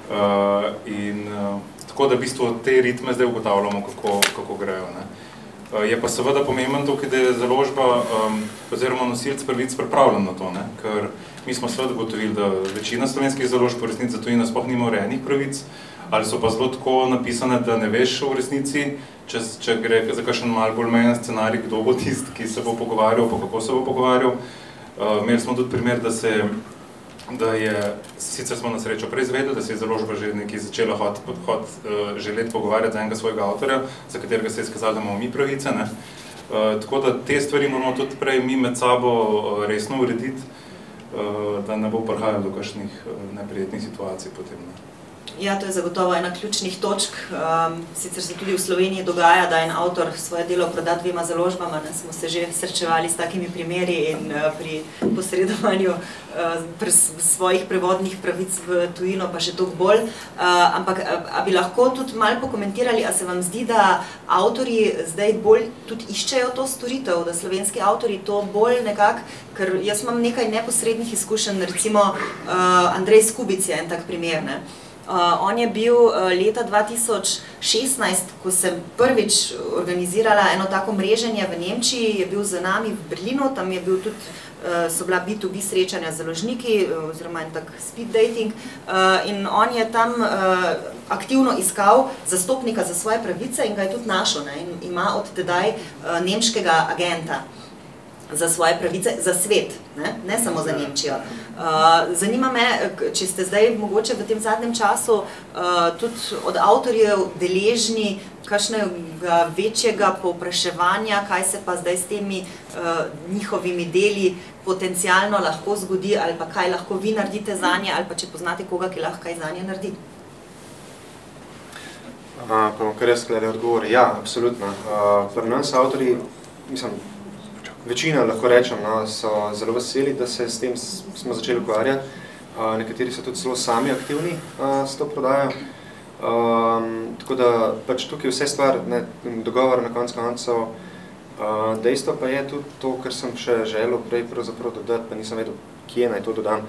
in tako da v bistvu te ritme zdaj ugotavljamo, kako grejo, ne. Je pa seveda pomemben tukaj, da je založba oziroma nosilec pravic pripravljen na to, ne? Ker mi smo seveda gotovili, da večina slovenskih založb v resnici za tujino sploh nima urejenih pravic, ali so pa zelo tako napisane, da ne veš v resnici, če gre za kakšen malo bolj mejen scenarij, kdo bo tisti, ki se bo pogovarjal, pa kako se bo pogovarjal. Imeli smo tudi primer, sicer smo na srečo prej izvedeli, da se je založba že nekaj začela želeti pogovarjati za enega svojega avtorja, za katerega se je izkazalo, da imamo mi pravice, ne. Tako da te stvari moramo tudi prej mi med sabo resno urediti, da ne bo prihajalo do kakšnih neprijetnih situacij potem, ne. Ja, to je zagotovo ena ključnih točk. Sicer se tudi v Sloveniji dogaja, da en avtor svoje delo proda dvema založbama. Smo se že srečevali s takimi primeri in pri posredovanju svojih prevodnih pravic v tujino pa še toliko bolj. Ampak a bi lahko tudi malo pokomentirali, a se vam zdi, da avtorji zdaj bolj tudi iščejo to storitev, da slovenski avtorji to bolj nekako, ker jaz imam nekaj neposrednih izkušenj, recimo Andrej Skubic je en tak primer, ne. On je bil leta 2016, ko sem prvič organizirala eno tako mreženje v Nemčiji, je bil z nami v Berlinu, tam je bil tudi, so bila B2B srečanja z založniki, oziroma en tak speed dating, in on je tam aktivno iskal zastopnika za svoje pravice in ga je tudi našel, ne, in ima od tedaj nemškega agenta za svoje pravice, za svet, ne samo za Nemčijo. Zanima me, če ste zdaj mogoče v tem zadnjem času tudi od avtorjev deležni kakšnega večjega povpraševanja, kaj se pa zdaj s temi njihovimi deli potencialno lahko zgodi, ali pa kaj lahko vi naredite zanje, ali pa če poznate koga, ki lahko kaj zanje naredi. Pa bom kar jaz glede odgovori. Ja, absolutno. Pri nas avtorji, mislim, večina, lahko rečem, so zelo veseli, da se s tem smo začeli ukvarjati. Nekateri so tudi zelo sami aktivni s to prodajo. Tako da pač tukaj vse stvar, dogovor na koncev. Dejstvo pa je tudi to, kar sem še želel prej pravzaprav dodati, pa nisem vedel, kje naj to dodam.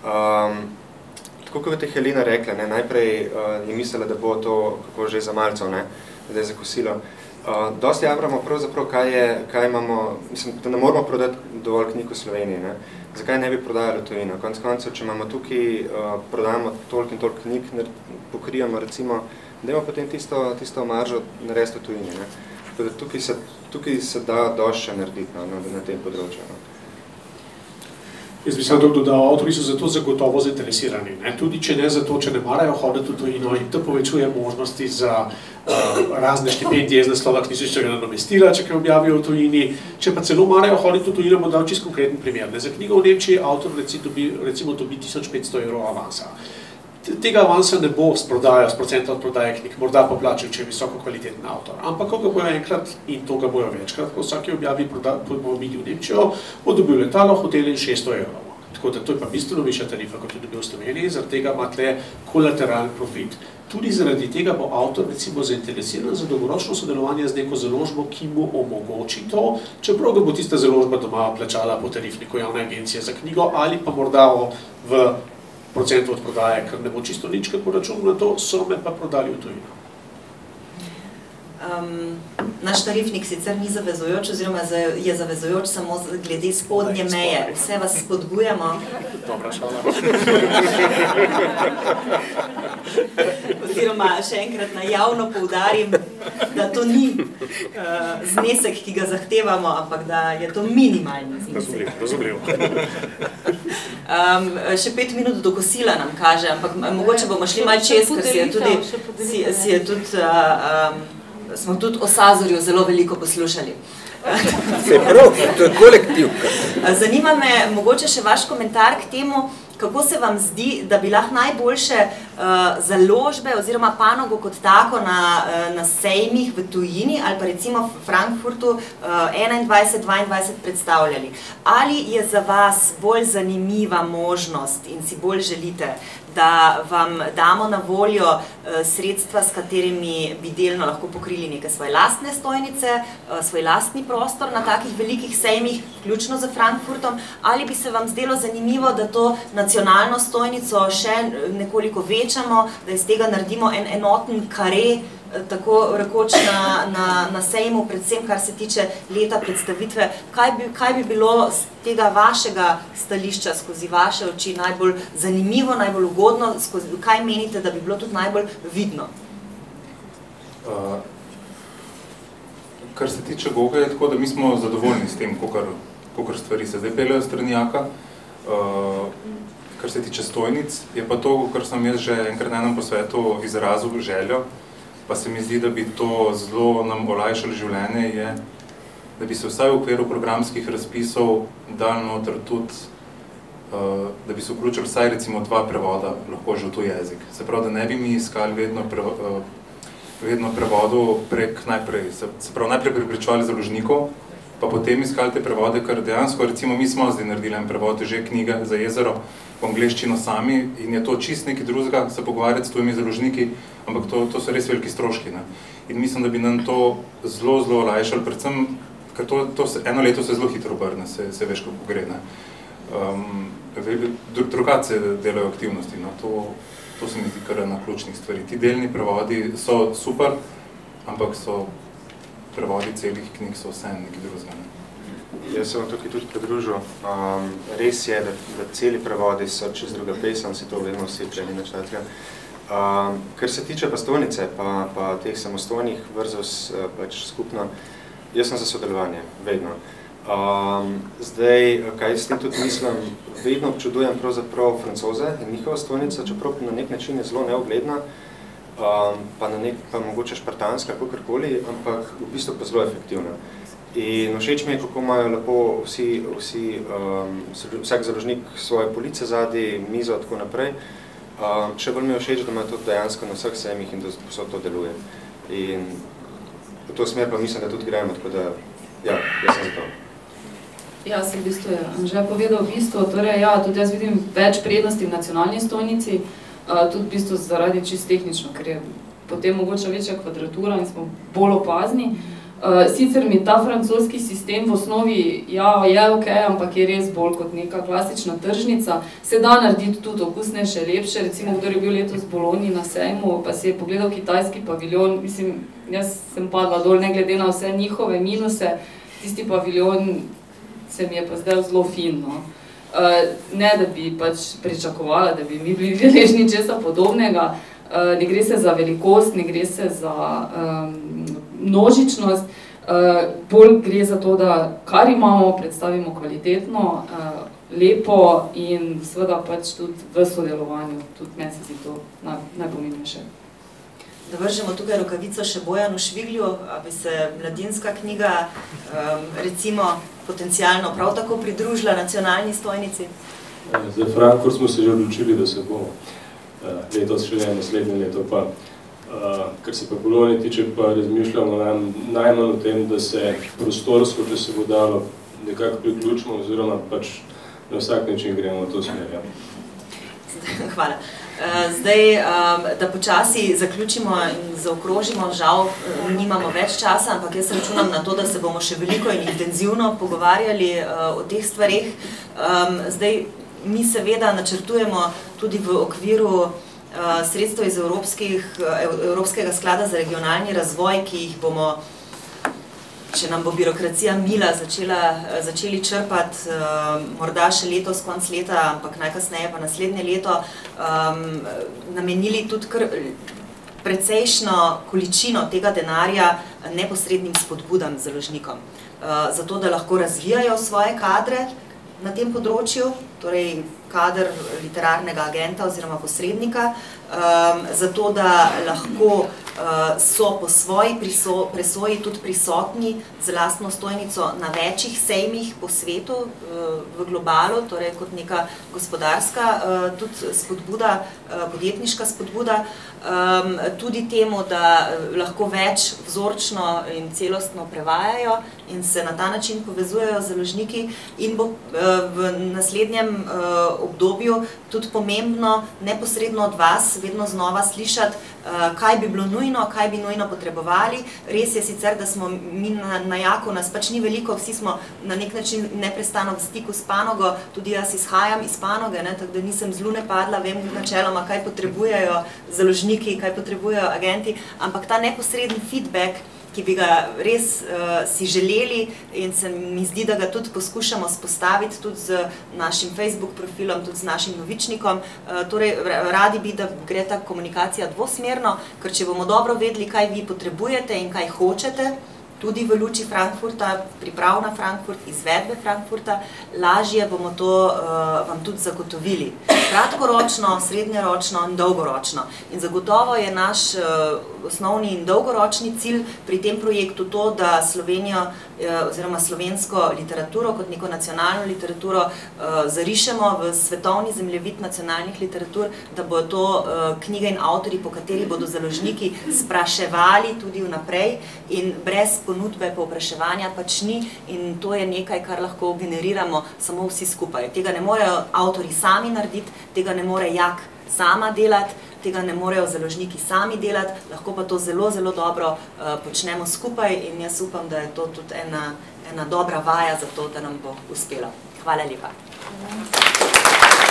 Tako kot je Helena rekla, najprej je mislila, da bo to kako že za malcev, zdaj za kosilo. Dosti javramo pravzaprav, kaj imamo, mislim, da ne moramo prodati dovolj knjig v Sloveniji, ne? Zakaj ne bi prodajali v tujino? Konec koncev, če imamo tukaj, prodajamo toliko in toliko knjig, pokrijemo recimo, dajmo potem tisto maržo narediti v tujini, ne? Tako da tukaj se da dosti še narediti na tem področju, no? Jaz bi sam dodal, avtorji so zato zagotovo zainteresirani, ne? Tudi če ne zato, če ne marajo hoditi v tujino, in to povečuje možnosti za razne štipendije iz naslova knjižničnega nadomestila, če kaj objavijo v tujini. Če pa celo marajo hoditi v tujino, bom dal čisto konkreten primer. Za knjigo v Nemčiji avtor recimo dobi 1500 € avansa. Tega avansa ne bo s procenta od prodaje knjig, morda pa plačil, če je visoko kvaliteten avtor. Ampak, ko ga bojo enkrat, in to ga bojo večkrat, ko vsaki objavi bomo videli v Nemčijo, bo dobil letalo, hotel in 600 €. Tako da to je pa bistveno višja tarifa, kot je dobil v Sloveniji, zaradi tega ima tle kolateralni profit. Tudi zaradi tega bo avtor recimo zainteresiran za dolgoročno sodelovanje z neko založbo, ki mu omogoči to, čeprav ga bo tista založba doma plačala po tarifniku javne agencije za knjigo ali pa morda v procentov od prodaje, ker ne bo čisto nič, kako računam na to, so me pa prodali v tujino. Naš tarifnik sicer ni zavezujoč, oziroma je zavezujoč samo glede spodnje meje. Vse vas spodbujamo. Dobra šala. Oziroma, še enkrat javno poudarim, da to ni znesek, ki ga zahtevamo, ampak da je to minimalni znesek. Razumljivo. Še 5 minut do kosila nam kaže, ampak mogoče bomo šli malo čez, ker smo tudi o Sazorju zelo veliko poslušali. Se prav, to je kolektivka. Zanima me mogoče še vaš komentar k temu, kako se vam zdi, da bi lahko najboljše založbe oziroma panogo kot tako na sejmih v tujini ali pa recimo v Frankfurtu 21-22 predstavljali. Ali je za vas bolj zanimiva možnost in si bolj želite, da vam damo na voljo sredstva, s katerimi bi delno lahko pokrili neke svoje lastne stojnice, svoj lastni prostor na takih velikih sejmih, vključno z Frankfurtom, ali bi se vam zdelo zanimivo, da to nacionalno stojnico še nekoliko večamo, da iz tega naredimo en enoten kare tako rekoč na sejmu, predvsem kar se tiče leta predstavitve, kaj bi bilo z tega vašega stališča skozi vaše oči najbolj zanimivo, najbolj ugodno, kaj menite, da bi bilo tudi najbolj vidno? Kar se tiče Goga, je tako, da mi smo zadovoljni s tem, kakor stvari se zdaj peljajo strani Jaka. Kar se tiče stojnic, je pa to, kar sem jaz že enkrat na enem posvetu izrazil željo, pa se mi zdi, da bi to zelo nam olajšalo življenje, je, da bi se vsaj v okviru programskih razpisov dal noter tudi, da bi se vključili vsaj recimo 2 prevoda, lahko že v tuj jezik. Se pravi, da ne bi mi iskali vedno prevodov prek najprej, se pravi najprej pripričevali založnikov, pa potem iskali te prevode, ker dejansko, recimo mi smo zdaj naredili en prevod že knjige za jezero v angleščino sami in je to čist nekaj drugega se pogovarjati s tujimi založniki, ampak to so res veliki stroški. Ne? In mislim, da bi nam to zelo, zelo olajšali, predvsem, ker eno leto se zelo hitro obrne, se veš, kako gre. Drugače delajo aktivnosti, no? To se mi zdi kar ena ključnih stvari. Ti delni prevodi so super, ampak so prevodi celih knjig so vse nekaj drugega. Jaz se vam tukaj tudi pridružil. Res je, da celi prevodi so čez druga pesem, si to vedno vsi prejeli načetega. Kar se tiče pa stojnice, pa teh samostojnih versus pač skupno, jaz sem za sodelovanje, vedno. Zdaj, kaj s tem tudi mislim, vedno občudujem pravzaprav Francoze in njihova stojnica, čeprav na nek način je zelo neugledna, pa mogoče špartanska, kakorkoli, ampak v bistvu pa zelo efektivna. In všeč mi je, kako imajo lepo vsak založnik svoje police zadaj, mizo, tako naprej. Še bolj mi je všeč, da imajo to dejansko na vseh sejmih in da vso to deluje. In v to smer pa mislim, da tudi gremo, tako da, ja, jaz sem za to. Ja, sem v bistvu že povedal bistvo, torej ja, tudi jaz vidim več prednosti v nacionalni stojnici, tudi v bistvu zaradi čist tehnično, ker je potem mogoče večja kvadratura in smo bolj opazni. Sicer mi ta francoski sistem v osnovi ja, je ok, ampak je res bolj kot neka klasična tržnica. Se da narediti tudi okusnejše, lepše, recimo, kdo je bil letos v Bologni na sejmu, pa si je pogledal kitajski paviljon, mislim, jaz sem padla dol, ne glede na vse njihove minuse, tisti paviljon se mi je pa zdaj zelo fin, no. Ne, da bi pač pričakovala, da bi mi bili deležni česa podobnega, ne gre se za velikost, ne gre se za množičnost, bolj gre za to, da kar imamo, predstavimo kvalitetno, lepo in seveda pač tudi v sodelovanju, tudi meni se zdi to najpomembnejše. Da vržemo tukaj rokavico še Bojanu Šviglju, aby se mladinska knjiga recimo potencialno prav tako pridružila nacionalni stojnici? Za Frankfurt smo se že odločili, da se bomo letos še ne, naslednje leto pa. Kar se pa Bologni tiče, pa razmišljamo najmanj o tem, da se prostorsko, če se bo dalo, nekako priključimo oziroma pač na vsak način gremo v to smer. Ja. Hvala. Zdaj, da počasi zaključimo in zaokrožimo, žal nimamo več časa, ampak jaz računam na to, da se bomo še veliko in intenzivno pogovarjali o teh stvareh. Zdaj, mi seveda načrtujemo tudi v okviru sredstev iz Evropskega sklada za regionalni razvoj, ki jih bomo, če nam bo birokracija mila, začeli črpati morda še letos, konc leta, ampak najkasneje pa naslednje leto, namenili tudi kar precejšno količino tega denarja neposrednim spodbudam založnikom. Zato, da lahko razvijajo svoje kadre na tem področju, torej kader literarnega agenta oziroma posrednika, zato, da lahko so po svoji presoji tudi prisotni z lastno stojnico na večjih sejmih po svetu, v globalu, torej kot neka gospodarska tudi spodbuda, podjetniška spodbuda, tudi temu, da lahko več vzorčno in celostno prevajajo in se na ta način povezujejo z založniki in bo v naslednjem obdobju tudi pomembno neposredno od vas vedno znova slišati, kaj bi bilo nujno, kaj bi nujno potrebovali. Res je sicer, da smo mi na Jaku, nas pač ni veliko, vsi smo na nek način neprestano v stiku s panogo, tudi jaz izhajam iz panoge, tako da nisem z lune padla, vem načeloma, kaj potrebujejo založniki, kaj potrebujejo agenti, ampak ta neposreden feedback, ki bi ga res si želeli in se mi zdi, da ga tudi poskušamo spostaviti tudi z našim Facebook profilom, tudi z našim novičnikom. Torej, radi bi, da gre ta komunikacija dvosmerno, ker če bomo dobro vedeli, kaj vi potrebujete in kaj hočete, tudi v luči Frankfurta, priprav na Frankfurt, izvedbe Frankfurta, lažje bomo to vam tudi zagotovili. Kratkoročno, srednjeročno in dolgoročno. In zagotovo je naš osnovni in dolgoročni cilj pri tem projektu to, da Slovenijo oziroma slovensko literaturo kot neko nacionalno literaturo zarišemo v svetovni zemljevid nacionalnih literatur, da bodo to knjige in avtorji, po kateri bodo založniki spraševali tudi vnaprej in brez ponudbe povpraševanja pač ni in to je nekaj, kar lahko generiramo samo vsi skupaj. Tega ne morejo avtorji sami narediti, tega ne more Jak sama delati, tega ne morejo založniki sami delati, lahko pa to zelo, zelo dobro počnemo skupaj in jaz upam, da je to tudi ena dobra vaja za to, da nam bo uspelo. Hvala lepa.